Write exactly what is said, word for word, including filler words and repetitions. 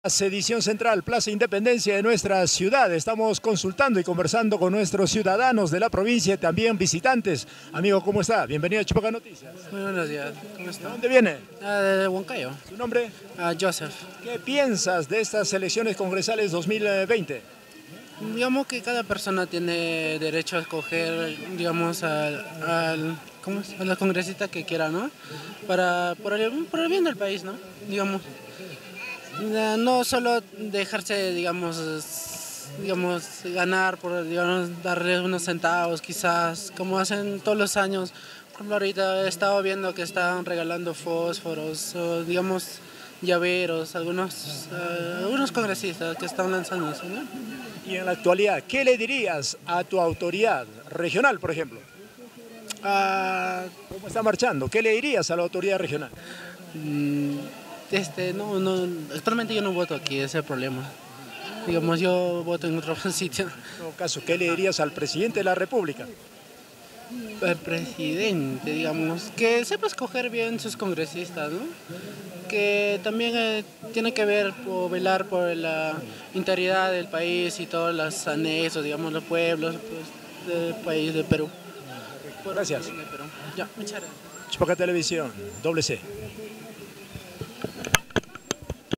Edición central, Plaza Independencia de nuestra ciudad. Estamos consultando y conversando con nuestros ciudadanos de la provincia y también visitantes. Amigo, ¿cómo está? Bienvenido a Chupaca Noticias. Muy buenos días, ¿cómo ¿De está? dónde viene? Ah, de Huancayo. ¿Su nombre? Ah, Joseph. ¿Qué piensas de estas elecciones congresales dos mil veinte? Digamos que cada persona tiene derecho a escoger, digamos, al, al ¿cómo es? A la congresista que quiera, ¿no? Para, por el, por el bien del país, ¿no? Digamos. Eh, No solo dejarse, digamos, digamos, ganar por, digamos, darle unos centavos, quizás, como hacen todos los años. Por ejemplo, ahorita he estado viendo que están regalando fósforos, o, digamos, llaveros, algunos, eh, algunos congresistas que están lanzando eso, ¿no? Y en la actualidad, ¿qué le dirías a tu autoridad regional, por ejemplo? Ah, ¿Cómo está marchando? ¿Qué le dirías a la autoridad regional? mm, este, no, no, actualmente yo no voto aquí, ese es el problema. Digamos, yo voto en otro sitio. En todo caso, ¿qué le dirías al presidente de la República? El presidente, digamos, que sepa escoger bien sus congresistas, ¿no? Que también eh, tiene que ver o velar por la integridad del país y todos los anexos, digamos, los pueblos pues, del país de Perú. Gracias. De Perú. Ya, muchas gracias. Chupaca Televisión, doble C.